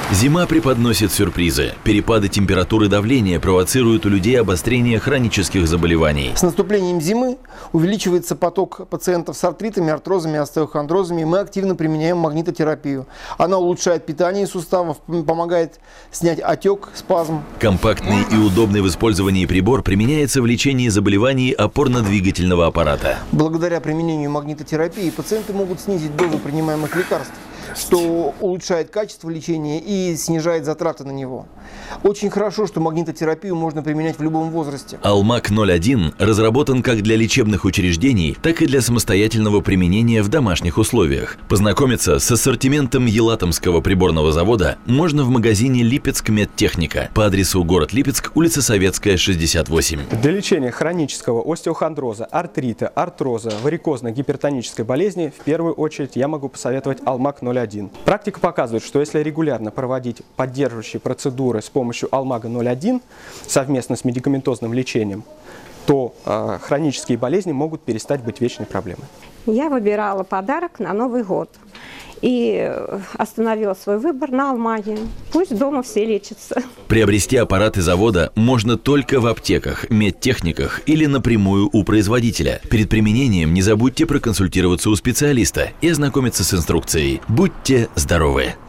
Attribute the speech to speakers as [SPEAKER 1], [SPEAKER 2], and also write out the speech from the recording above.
[SPEAKER 1] Зима преподносит сюрпризы. Перепады температуры и давления провоцируют у людей обострение хронических заболеваний.
[SPEAKER 2] С наступлением зимы увеличивается поток пациентов с артритами, артрозами, остеохондрозами. Мы активно применяем магнитотерапию. Она улучшает питание суставов, помогает снять отек, спазм.
[SPEAKER 1] Компактный и удобный в использовании прибор применяется в лечении заболеваний опорно-двигательного аппарата.
[SPEAKER 2] Благодаря применению магнитотерапии пациенты могут снизить дозу принимаемых лекарств, что улучшает качество лечения и снижает затраты на него. Очень хорошо, что магнитотерапию можно применять в любом возрасте.
[SPEAKER 1] Алмаг-01 разработан как для лечебных учреждений, так и для самостоятельного применения в домашних условиях. Познакомиться с ассортиментом Елатомского приборного завода можно в магазине «Липецк Медтехника» по адресу город Липецк, улица Советская, 68.
[SPEAKER 3] Для лечения хронического остеохондроза, артрита, артроза, варикозной гипертонической болезни в первую очередь я могу посоветовать Алмаг-01. Практика показывает, что если регулярно проводить поддерживающие процедуры с помощью Алмага-01 совместно с медикаментозным лечением, то хронические болезни могут перестать быть вечной проблемой.
[SPEAKER 4] Я выбирала подарок на Новый год и остановила свой выбор на Алмаге. Пусть дома все лечатся.
[SPEAKER 1] Приобрести аппараты завода можно только в аптеках, медтехниках или напрямую у производителя. Перед применением не забудьте проконсультироваться у специалиста и ознакомиться с инструкцией. Будьте здоровы!